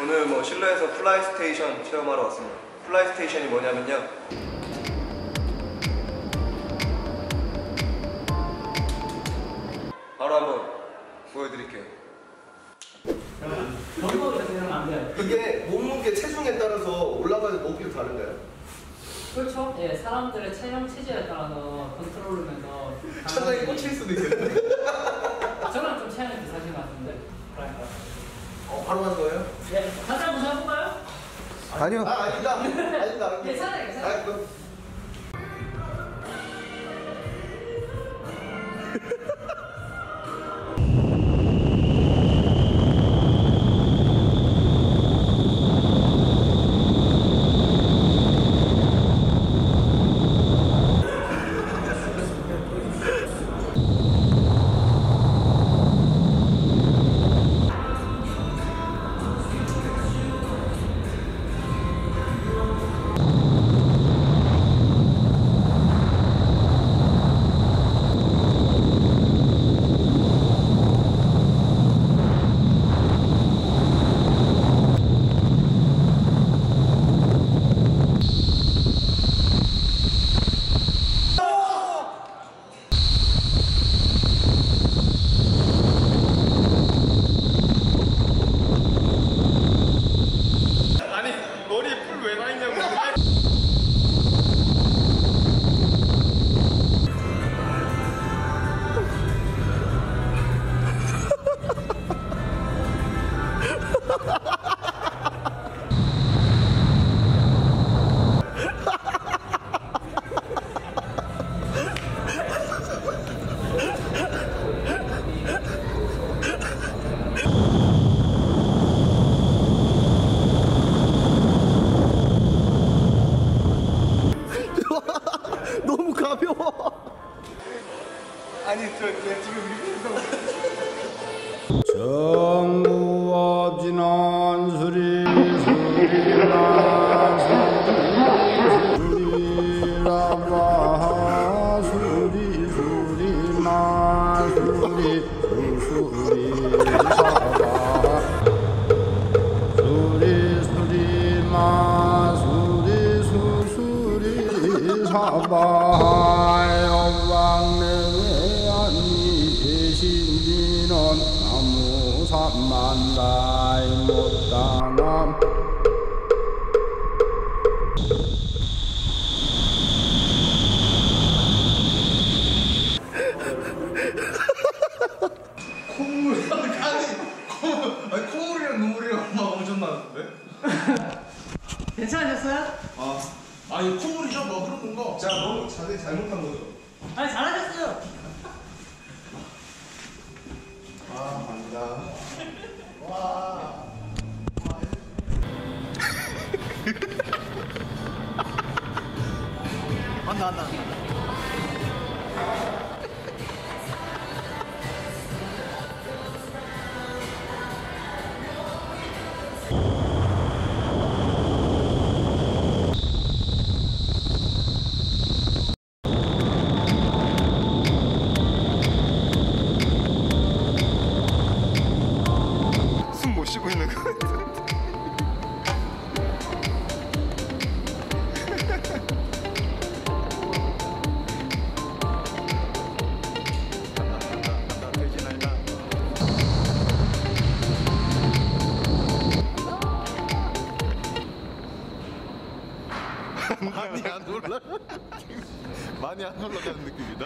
오늘 뭐 실내에서 플라이스테이션 체험하러 왔습니다. 플라이스테이션이 뭐냐면요, 바로 한번 보여드릴게요. 이게 몸무게 체중에 따라서 올라가는 높이가 다른가요? 그렇죠. 예, 사람들의 체형 체질에 따라서 컨트롤하면서 천장에 꽂힐 수도 있겠는데. 저는 좀 체형이 비슷하신 것 같은데. 바로 가는 거예요? 예, 다시 한번 해볼까요? 아니요. 아니다. 아니다. 괜찮아요, 괜찮아요. 그럼. 너무 가벼워. 아니 저 지금 정부와 지난 수리 수리나 수리라바 수리 수리나 수리 수리사바 수리 수리마 수리 수리사바 영광내외 안니 계신지는 나무 삼만다이 못다남 아니 콧물이랑 눈물이랑 막 엄청 나는데? 괜찮으셨어요? 아니 콧물이죠 뭐 그런 거. 자 너무 자세히 잘못한 거죠. 아니, 잘하셨어요. 갑니다. 와. 한다. 숨 못 쉬고 있는 거 같아. 많이 안 올라가는 느낌이다.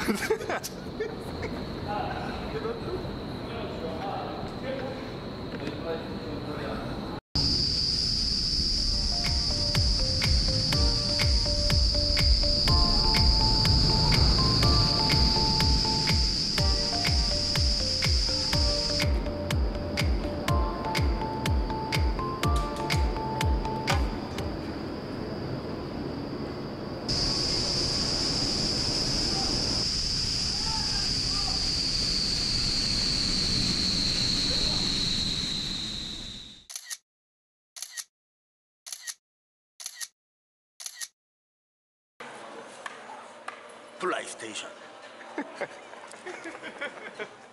플라이스테이션.